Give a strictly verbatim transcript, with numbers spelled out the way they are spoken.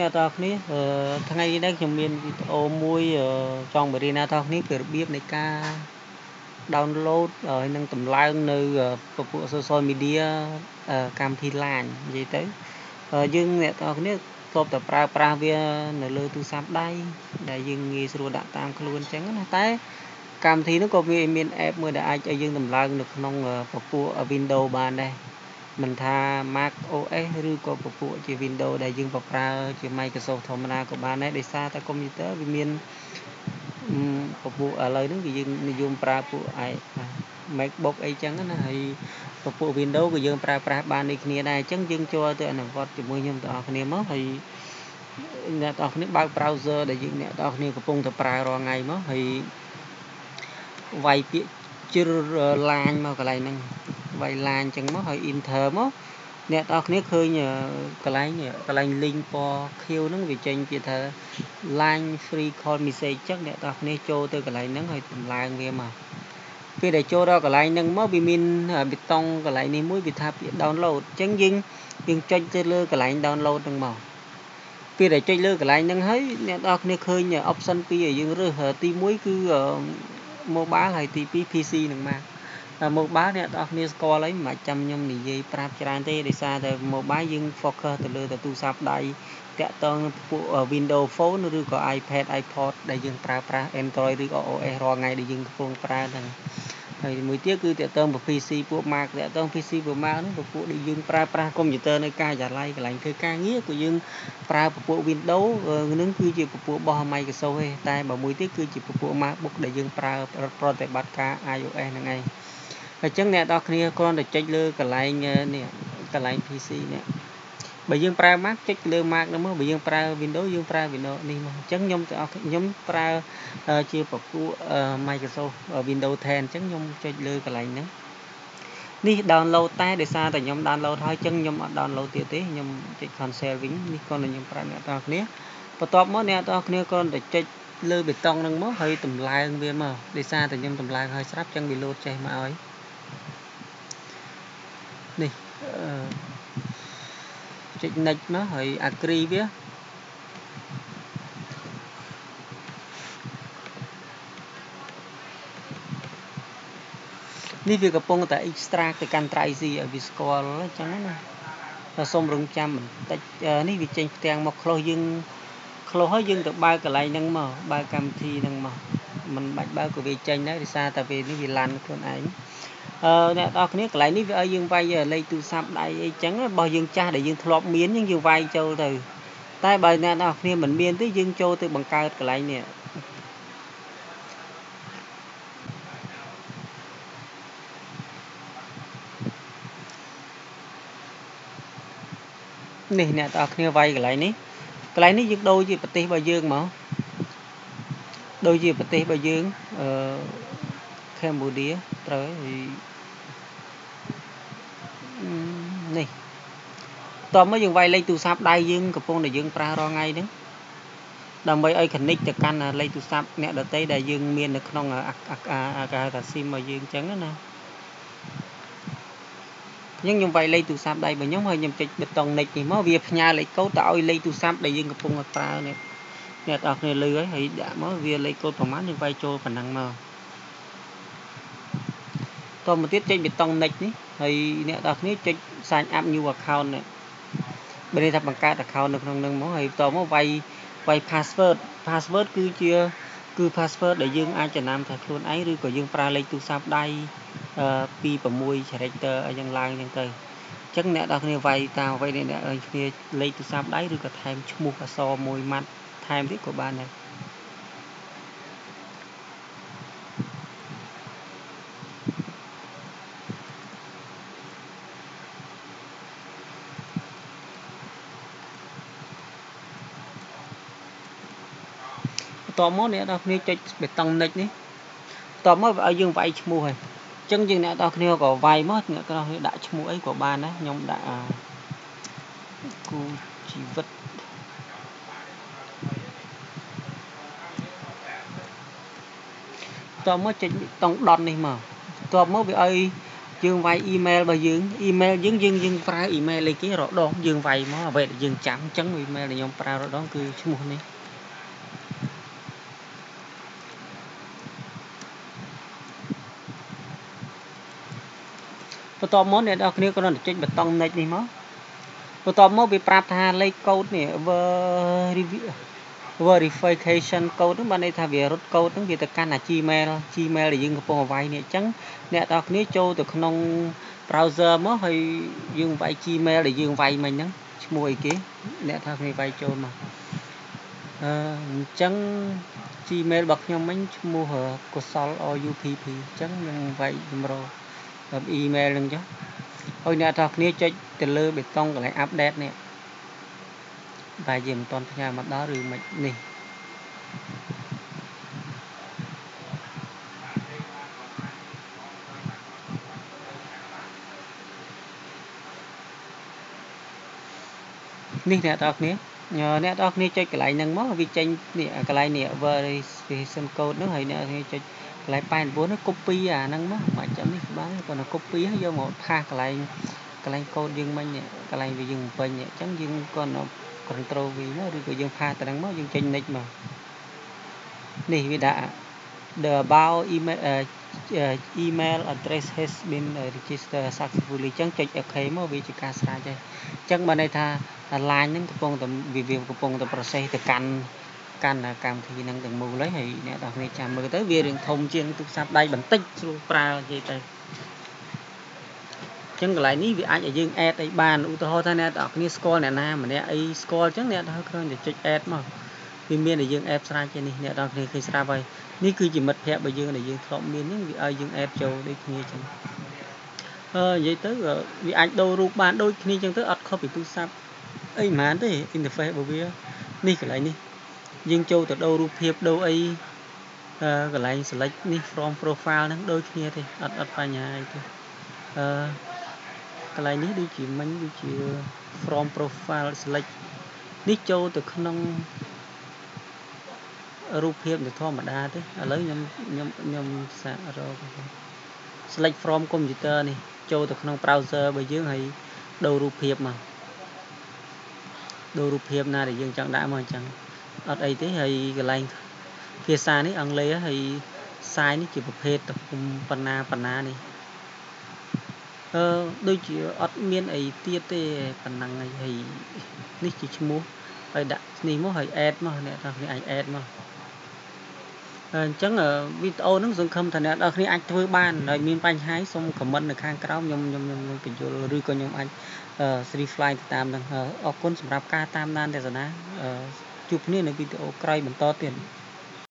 អ្នកនរគ្នាថ្ងៃនេះខ្ញុំមានវីដេអូមួយចង់បរៀនអ្នកនរគ្នាពីរបៀបនៃការ download ហើយនឹងតម្លើងនៅពពួក social media កម្មវិធី ឡាញ និយាយទៅយើងអ្នកនរគ្នាធ្លាប់តែប្រើប្រាស់វានៅលើទូរស័ព្ទដៃដែលយើងងាយស្រួលដាក់តាមខ្លួនអញ្ចឹងណាតែកម្មវិធីនោះក៏វាមាន app មួយដែលអាចឲ្យយើងតម្លើងនៅក្នុងពពួក Windows បានដែរមិនថា Mac អូ អេស ឬក៏ពពួកជា Windows ដែលយើងប្រើជា Microsoft ធម្មតាក៏បានដែរដោយសារតែ computer វាមានពពួកឥឡូវហ្នឹងគឺយើងនិយមប្រើពួក MacBook អីចឹងណាហើយពពួក Windows ក៏យើងប្រើប្រាស់បានដូចគ្នាដែរអញ្ចឹងយើងចូលទៅអនុវត្តជាមួយខ្ញុំទាំងអស់គ្នាមកហើយអ្នកទាំងអស់គ្នាបើក browser ដែលយើងអ្នកទាំងអស់គ្នាកំពុងតែប្រើរាល់ថ្ងៃមកហើយវាយពាក្យជ្រើសឡាញមកកន្លែងហ្នឹងវាយឡាញអញ្ចឹងមកហើយ enter មកអ្នកទាំងអស់គ្នាឃើញកន្លែងកន្លែង link ពណ៌ខៀវហ្នឹងវាចេញជាថា line free call message អញ្ចឹងអ្នកទាំងអស់គ្នាចូលទៅកន្លែងហ្នឹងហើយតម្លើងវាមកពេលដែលចូលដល់កន្លែងហ្នឹងមកវាមានប៊ីតុងកន្លែងនេះមួយវាថាពាក្យ download អញ្ចឹងយើងយើងចុចទៅលើកន្លែង download ហ្នឹងមកពេលដែលចុចលើកន្លែងហ្នឹងហើយអ្នកទាំងអស់គ្នាឃើញ option ពីរឲ្យយើងរើសទីមួយគឺ mobile ហើយទីពីរ pê xê ហ្នឹងមកmobile អ្នកទាំងអស់គ្នាស្គាល់ហើយមិនបាច់ចាំខ្ញុំនិយាយប្រាប់ច្រើនទេដោយសារតែ mobile យើង focus ទៅលើទូរស័ព្ទដៃតាក់ទងពួក Windows Phone ឬក៏ iPad iPod ដែលយើងប្រើប្រាស់ Android ឬក៏ អូ អេស រាល់ថ្ងៃដែលយើងកំពុងប្រើហ្នឹងហើយមួយទៀតគឺតាក់ទង pê xê ពួក Mac តាក់ទង pê xê ពួក Mac ហ្នឹងពួកដែលយើងប្រើប្រាស់ computer នៅការិយាល័យកន្លែងធ្វើការងារក៏យើងប្រើពពួក Windows នឹងគឺជាពពួករបស់ Microsoft ទេតែបើមួយទៀតគឺជាពពួក MacBook ដែលយើងប្រើប្រតិបត្តិការ iOS ហ្នឹងឯងអញ្ចឹងអ្នកនរគ្នាគ្រាន់តែចុចលើកន្លែងនេះកន្លែង pê xê នេះបើយើងប្រើ Mac ចុចលើ Mac ហ្នឹងមកបើយើងប្រើ Windows យើងប្រើ Windows នេះមកអញ្ចឹងខ្ញុំខ្ញុំប្រើជាពពួក Microsoft Windows 10 អញ្ចឹងខ្ញុំចុចលើកន្លែងហ្នឹងនេះ download តែដោយសារតែខ្ញុំ download ហើយអញ្ចឹងខ្ញុំអត់ download ទៀតទេខ្ញុំចុច cancel វិញនេះគ្រាន់តែខ្ញុំប្រាប់អ្នកនរគ្នាបន្ទាប់មកអ្នកនរគ្នាគ្រាន់តែចុចលើប៊ីតុងហ្នឹងមកហើយតម្លើងវាមកដោយសារតែខ្ញុំតម្លើងហើយស្រាប់អញ្ចឹងវាលោតចេញមកហើយនេះចុច next មកហើយ agree វានេះវាកំពុងតែ extract ទៅកាន់ drive C ឲ្យវាស្គាល់អញ្ចឹងណាតែសូមរងចាំបន្តិចនេះវាចេញផ្ទាំងមក close យើង close ហើយយើងទៅបើកកន្លែងហ្នឹងមកបើកកម្មវិធីហ្នឹងមកមិនបាច់បើកក៏វាចេញដែរដោយសារតែពេលនេះវាឡានខ្លួនឯងអឺអ្នកនរគ្នាកន្លែងនេះវាឲ្យយើងវាយលេខទូរស័ព្ទដៃអីចឹងរបស់យើងចាស់ដែលយើងធ្លាប់មានយើងវាយចូលទៅតែបើអ្នកនរគ្នាមិនមានទេយើងចូលទៅបង្កើតកន្លែងនេះនេះអ្នកនរគ្នាវាយកន្លែងនេះកន្លែងនេះយើងដូរជាប្រទេសរបស់យើងមកដូចជាប្រទេសរបស់យើងអឺ Cambodia ត្រូវហើយនេះតោះមកយើងវាយលេខទូរស័ព្ទដៃយើងកំពុងតែយើងប្រើរាល់ថ្ងៃហ្នឹងដើម្បីឲ្យ connect ទៅកាន់លេខទូរស័ព្ទអ្នកដទៃដែលយើងមាននៅក្នុងអាកាស SIM របស់យើងអញ្ចឹងណាអញ្ចឹងខ្ញុំវាយលេខទូរស័ព្ទដៃរបស់ខ្ញុំហើយខ្ញុំចុចប៊ីតុង next នេះមកវាផ្ញើលេខកូដទៅឲ្យលេខទូរស័ព្ទដែលយើងកំពុងតែប្រើនេះអ្នកនរគ្នាលឺហើយដាក់មកវាលេខកូដប្រហែលយើងវាយចូលប៉ុណ្ណឹងមកតមកទៀតចុចប៊ីតុង next នេះហើយអ្នកនរគ្នាចុច sign up new account នេះបើនេះថាបង្កើត account នៅក្នុងនឹងមកហើយតមកវាយវាយ password password គឺជាគឺ password ដែលយើងអាចចំណាំថាខ្លួនឯងឬក៏យើងប្រើលេខទូរស័ព្ទដៃពី6 character អីយ៉ាងឡើងហ្នឹងទៅអញ្ចឹងអ្នកនរគ្នាវាយតាមអ្វីដែលអ្នកគ្នាលេខទូរស័ព្ទដៃឬក៏ថែមឈ្មោះអក្សរមួយម៉ាត់ថែមទៀតក៏បានដែរតមកអ្នកនរគ្នាចុចប៊ីតុង next នេះតមកឲ្យយើងវាយឈ្មោះហើយអញ្ចឹងយើងអ្នកនរគ្នាក៏វាយមកអ្នកនរគ្នាដាក់ឈ្មោះអីក៏បានដែរខ្ញុំដាក់គូជីវិតតមកចុចប៊ីតុង dot នេះមកតមកវាឲ្យ dương vay email bao dương email dương dương dươngប្រើ email លេខគេរកដងយើងវាយមកអ្វីដែលយើងចាំអញ្ចឹង email ដែលខ្ញុំប្រើរកដងគឺឈ្មោះនេះបន្ទាប់មកអ្នកនរគ្នាគ្រាន់តែចុចប៊ូតុង next នេះមកបន្ទាប់មកវាប្រាប់ថាលេខកូដនេះ verification code ហ្នឹងបានន័យថាវារត់កូដហ្នឹងវាទៅកាន់អា Gmail Gmail ដែលយើងកំពុងវាយនេះអញ្ចឹងអ្នកនរគ្នាចូលទៅក្នុង browser មកហើយយើងវាយ Gmail ដែលយើងវាយមិញហ្នឹងឈ្មោះអីគេអ្នកនរគ្នាវាយចូលមកអឺអញ្ចឹង Gmail របស់ខ្ញុំមិញឈ្មោះកុសល អ យូ ភី ភី អញ្ចឹងខ្ញុំវាយចម្រោះ email ហ្នឹងចុះហើយអ្នកនរគ្នាចុចទៅលើប៊ូតុងកន្លែង update នេះតែយើងមិនទាន់ផ្ញើមកដល់ឬមិននេះនេះអ្នកនរគ្នាអ្នកនរគ្នាចុចកន្លែងហ្នឹងមកវាចេញនេះកន្លែងនេះ verification code ហ្នឹងហើយអ្នកនរគ្នាចុចកន្លែងប៉ែន៩ហ្នឹង copy អាហ្នឹងមកមិនចាំនេះបានគាត់ទៅ copy ហើយយកមកផាសកន្លែងកន្លែងកូដយើងមិញនេះកន្លែងវាយើងបំពេញអញ្ចឹងយើងគាត់ control V មកឬក៏យើងផាសទៅហ្នឹងមកយើងចេញ next មកនេះវាដាក់ the about email uh, email address has been registered successfully អញ្ចឹងចុច OK មកវាជាការស្រេចហើយអញ្ចឹងបានន័យថា line ហ្នឹងកំពុងតែវាកំពុងតែ process ទៅកាន់កាន់កម្មវិធីហ្នឹងទាំងមូលហើយអ្នកនរគ្នាចាំមើលទៅវារឿងធំជាងទូរស័ព្ទដៃបន្តិចស្រួលប្រើនិយាយទៅអញ្ចឹងកន្លែងនេះវាអាចឲ្យយើង add អីបានឧទាហរណ៍ថាអ្នកនរគ្នាស្គាល់អ្នកណាម្នាក់អីស្គាល់អញ្ចឹងអ្នកនរគ្នាចុច add មកវាមានឲ្យយើង add ស្រាច់ទេនេះអ្នកនរគ្នាឃើញស្រាប់ហើយនេះគឺជាមិត្តភ័ក្តិរបស់យើងដែលយើងធ្លាប់មានហ្នឹងវាឲ្យយើង add ចូលដូចគ្នាអញ្ចឹងអឺនិយាយទៅវាអាចដូររូបបានដូចគ្នាអញ្ចឹងទៅអត់ខុសពីទូរស័ព្ទអីហ្មងទេ interface របស់វានេះកន្លែងនេះយើងចូលទៅដូររូបភាពដូរអីអឺកន្លែង select នេះ from profile ហ្នឹងដូចគ្នាទេអត់អត់បញ្ហាអីទេអឺកន្លែងនេះដូចជាមិញដូចជា from profile select នេះចូលទៅក្នុងរូបភាពធម្មតាទេឥឡូវខ្ញុំខ្ញុំខ្ញុំសាករក select from computer នេះចូលទៅក្នុង browser របស់យើងហើយដូររូបភាពមកដូររូបភាពណាដែលយើងចង់ដាក់មកអញ្ចឹងអត់អីទេហើយកន្លែងភាសានេះអង់គ្លេសហើយ size នេះជាប្រភេទទំហំប៉ុណ្ណាប៉ុណ្ណានេះអឺដូចជាអត់មានអីទៀតទេប៉ុណ្ណឹងហើយនេះជាឈ្មោះហើយដាក់នេះមកហើយ add មកអ្នកនរគ្នាអាច add មកអញ្ចឹងវីដេអូហ្នឹងសង្ឃឹមថាអ្នកនរគ្នាអាចធ្វើបានហើយមានបញ្ហាសូម comment នៅខាងក្រោមខ្ញុំខ្ញុំខ្ញុំបញ្យល់ឬក៏ខ្ញុំអាច reply ទៅតាមហ្នឹងអរគុណសម្រាប់ការតាមដានទស្សនាជួបគ្នានៅវីដេអូក្រោយបន្តទៀត